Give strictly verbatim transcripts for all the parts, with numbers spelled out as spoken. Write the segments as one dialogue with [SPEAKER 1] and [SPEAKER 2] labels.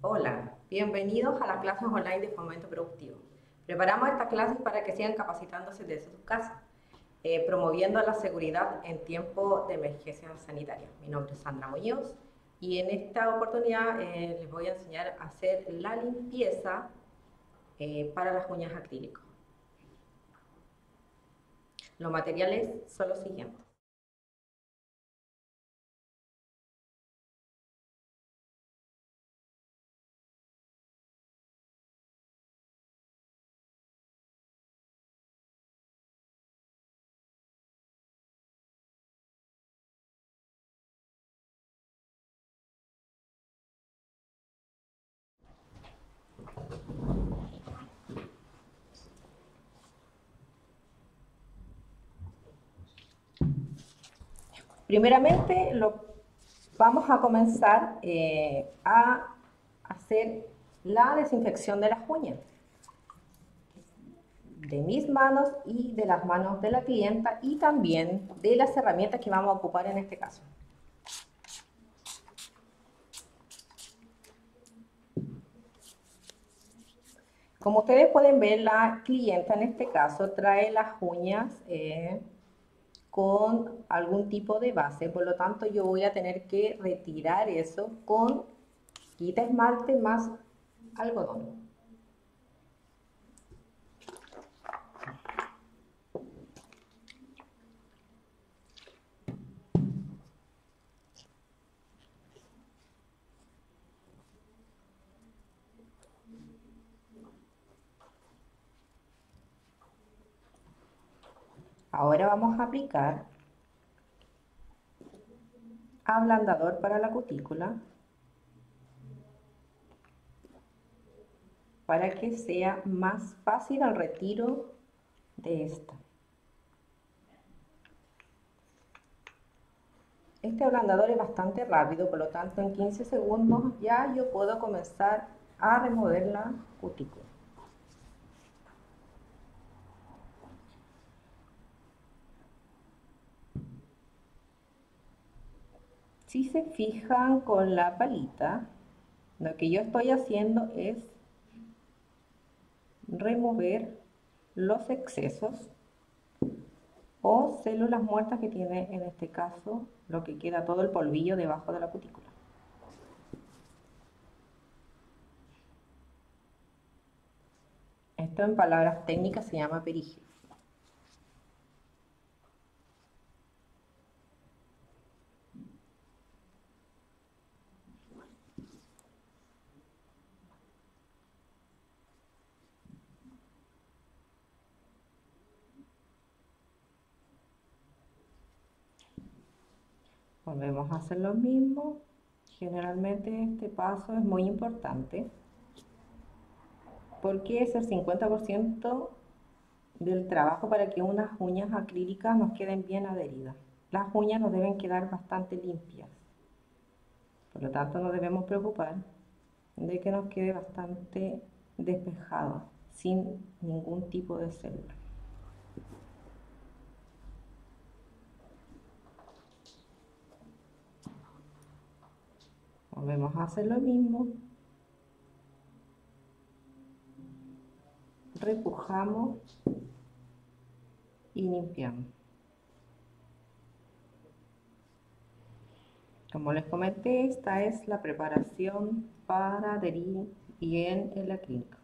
[SPEAKER 1] Hola, bienvenidos a las clases online de Fomento Productivo. Preparamos estas clases para que sigan capacitándose desde sus casas, eh, promoviendo la seguridad en tiempo de emergencia sanitaria. Mi nombre es Sandra Muñoz y en esta oportunidad eh, les voy a enseñar a hacer la limpieza eh, para las uñas acrílicas. Los materiales son los siguientes. Primeramente, lo, vamos a comenzar eh, a hacer la desinfección de las uñas, de mis manos y de las manos de la clienta y también de las herramientas que vamos a ocupar en este caso. Como ustedes pueden ver, la clienta en este caso trae las uñas eh, con algún tipo de base, por lo tanto yo voy a tener que retirar eso con quita esmalte más algodón. Ahora vamos a aplicar ablandador para la cutícula para que sea más fácil el retiro de esta. Este ablandador es bastante rápido, por lo tanto en quince segundos ya yo puedo comenzar a remover la cutícula. Si se fijan con la palita, lo que yo estoy haciendo es remover los excesos o células muertas que tiene en este caso lo que queda todo el polvillo debajo de la cutícula. Esto en palabras técnicas se llama perigel. Volvemos a hacer lo mismo. Generalmente este paso es muy importante porque es el cincuenta por ciento del trabajo para que unas uñas acrílicas nos queden bien adheridas. Las uñas nos deben quedar bastante limpias, por lo tanto no debemos preocupar de que nos quede bastante despejado, sin ningún tipo de célula. Volvemos a hacer lo mismo. Repujamos y limpiamos. Como les comenté, esta es la preparación para adherir bien el acrílico.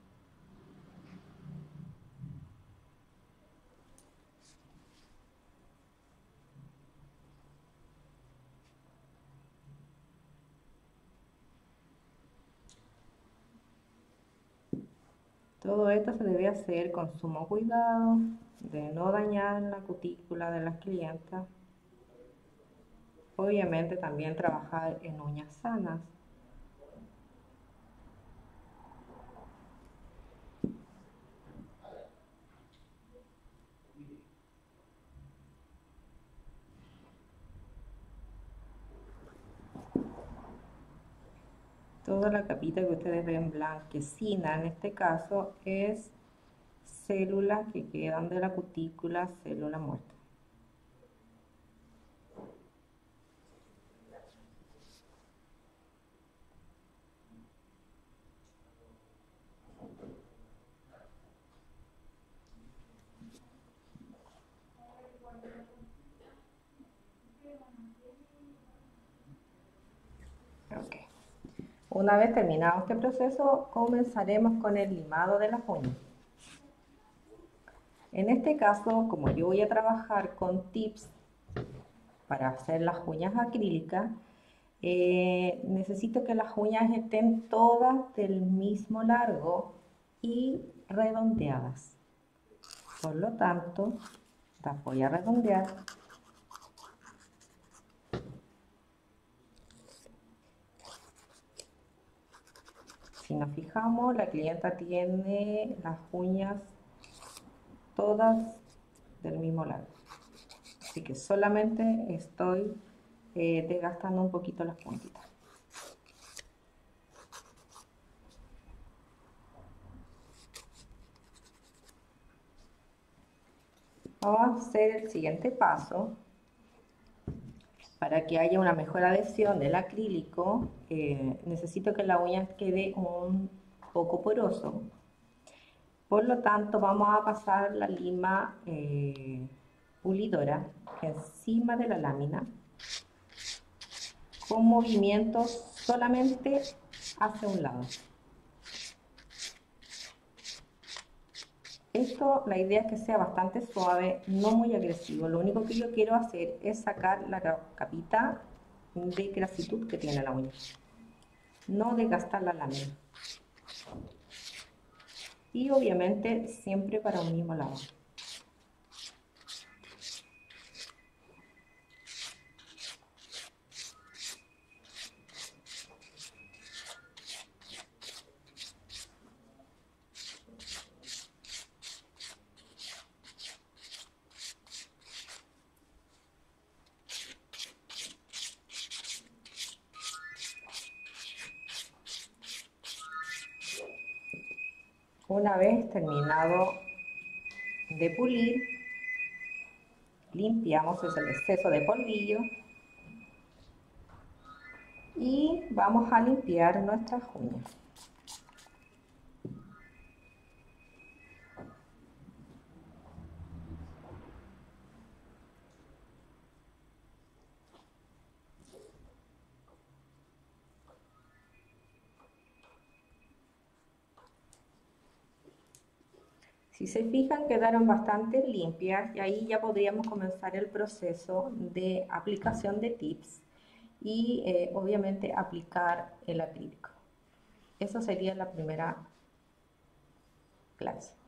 [SPEAKER 1] Todo esto se debe hacer con sumo cuidado de no dañar la cutícula de las clientas. Obviamente también trabajar en uñas sanas. Toda la capita que ustedes ven blanquecina en este caso es células que quedan de la cutícula, célula muerta. Una vez terminado este proceso, comenzaremos con el limado de las uñas. En este caso, como yo voy a trabajar con tips para hacer las uñas acrílicas, eh, necesito que las uñas estén todas del mismo largo y redondeadas. Por lo tanto, las voy a redondear. Si nos fijamos, la clienta tiene las uñas todas del mismo largo. Así que solamente estoy eh, desgastando un poquito las puntitas. Vamos a hacer el siguiente paso. Para que haya una mejor adhesión del acrílico, eh, necesito que la uña quede un poco poroso. Por lo tanto, vamos a pasar la lima eh, pulidora encima de la lámina con movimientos solamente hacia un lado. Esto, la idea es que sea bastante suave, no muy agresivo. Lo único que yo quiero hacer es sacar la capita de grasitud que tiene la uña, no desgastar la lámina. Y obviamente siempre para un mismo lado. Una vez terminado de pulir, limpiamos el exceso de polvillo y vamos a limpiar nuestras uñas. Si se fijan, quedaron bastante limpias y ahí ya podríamos comenzar el proceso de aplicación de tips y eh, obviamente aplicar el acrílico. Esa sería la primera clase.